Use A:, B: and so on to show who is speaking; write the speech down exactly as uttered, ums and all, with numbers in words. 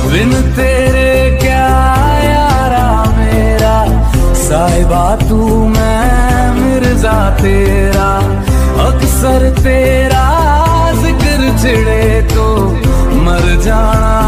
A: बिन तेरे क्या यारा मेरा, साहिबा तू मैं मिर्जा तेरा। अक्सर तेरा जिक्र छिड़े तो मर जाना